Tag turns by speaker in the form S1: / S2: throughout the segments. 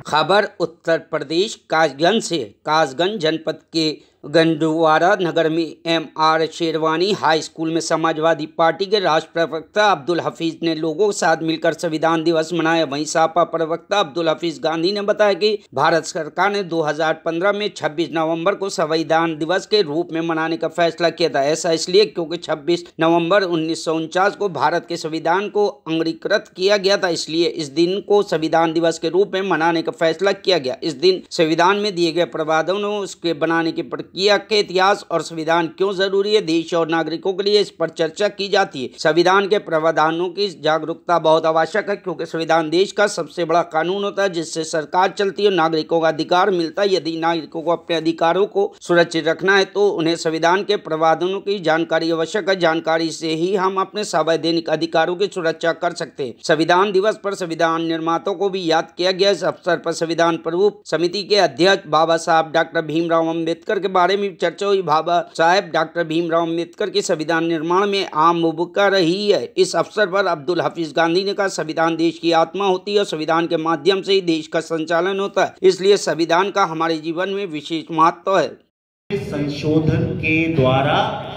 S1: खबर उत्तर प्रदेश कासगंज से। कासगंज जनपद के गंडुवारा नगर में एम.आर. शेरवानी हाई स्कूल में समाजवादी पार्टी के राष्ट्र प्रवक्ता अब्दुल हफीज ने लोगों के साथ मिलकर संविधान दिवस मनाया। वहीं सपा प्रवक्ता अब्दुल हफीज गांधी ने बताया कि भारत सरकार ने 2015 में 26 नवंबर को संविधान दिवस के रूप में मनाने का फैसला किया था। ऐसा इसलिए क्योंकि 26 नवंबर 1949 को भारत के संविधान को अंगीकृत किया गया था, इसलिए इस दिन को संविधान दिवस के रूप में मनाने का फैसला किया गया। इस दिन संविधान में दिए गए प्रावधानों, उसके बनाने की प्रक्रिया के इतिहास और संविधान क्यों जरूरी है, देश और नागरिकों के लिए इस पर चर्चा की जाती है। संविधान के प्रावधानों की जागरूकता बहुत आवश्यक है, क्योंकि संविधान देश का सबसे बड़ा कानून होता है जिससे सरकार चलती है और नागरिकों का अधिकार मिलता है। यदि नागरिकों को अपने अधिकारों को सुरक्षित रखना है तो उन्हें संविधान के प्रावधानों की जानकारी आवश्यक है। जानकारी से ही हम अपने संवैधानिक अधिकारों की सुरक्षा कर सकते हैं। संविधान दिवस पर संविधान निर्माताओं को भी याद किया गया। इस अवसर पर संविधान प्ररूप समिति के अध्यक्ष बाबा साहब डॉक्टर भीमराव अम्बेडकर के बारे में चर्चा हुई। बाबा साहब डॉक्टर भीमराव अम्बेडकर की संविधान निर्माण में अहम भूमिका रही है। इस अवसर पर अब्दुल हफीज गांधी ने कहा, संविधान देश की आत्मा होती है और संविधान के माध्यम से ही देश का संचालन होता है, इसलिए संविधान का हमारे जीवन में विशेष महत्व है।
S2: संशोधन के द्वारा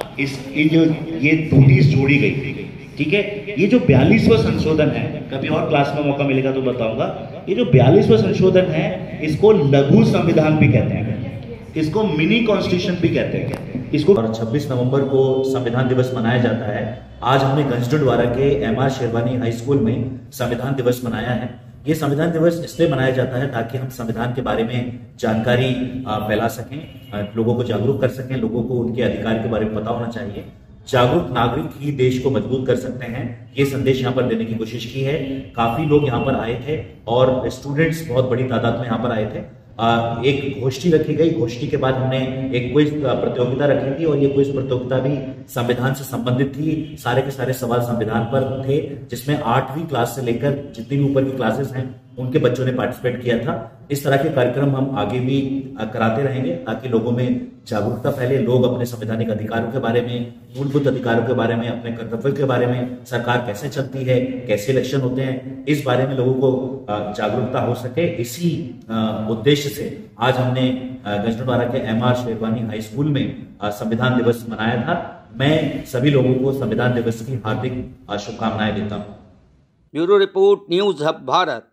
S2: ये त्रुटि जोड़ी गई, ठीक है। ये जो 42वां संशोधन है, कभी और क्लास में मौका मिलेगा तो बताऊंगा। ये जो 42वां संशोधन है, इसको लघु संविधान भी कहते हैं, इसको मिनी कॉन्स्टिट्यूशन भी कहते हैं। इसको 26 नवंबर को संविधान दिवस मनाया जाता है। आज हमने गंजडवारा के एम.आर. शेरवानी हाई स्कूल में संविधान दिवस मनाया है। ये संविधान दिवस इसलिए मनाया जाता है ताकि हम संविधान के बारे में जानकारी फैला सकें, लोगों को जागरूक कर सकें। लोगों को उनके अधिकार के बारे में पता होना चाहिए। जागरूक नागरिक ही देश को मजबूत कर सकते हैं। ये संदेश यहाँ पर देने की कोशिश की है। काफी लोग यहाँ पर आए थे और स्टूडेंट्स बहुत बड़ी तादाद में यहाँ पर आए थे। एक गोष्ठी रखी गई। गोष्ठी के बाद हमने एक क्विज प्रतियोगिता रखी थी और ये क्विज प्रतियोगिता भी संविधान से संबंधित थी। सारे के सारे सवाल संविधान पर थे, जिसमें 8वीं क्लास से लेकर जितनी भी ऊपर की क्लासेस हैं उनके बच्चों ने पार्टिसिपेट किया था। इस तरह के कार्यक्रम हम आगे भी कराते रहेंगे ताकि लोगों में जागरूकता फैले। लोग अपने संवैधानिक अधिकारों के बारे में, मूलभूत अधिकारों के बारे में, अपने कर्तव्य के बारे में, सरकार कैसे चलती है, कैसे इलेक्शन होते हैं, इस बारे में लोगों को जागरूकता हो सके। इसी उद्देश्य से आज हमने गंजडवारा के एम.आर. शेरवानी हाई स्कूल में संविधान दिवस मनाया था। मैं सभी लोगों को संविधान दिवस की हार्दिक शुभकामनाएं देता हूँ।
S1: Bureau report, news hub Bharat.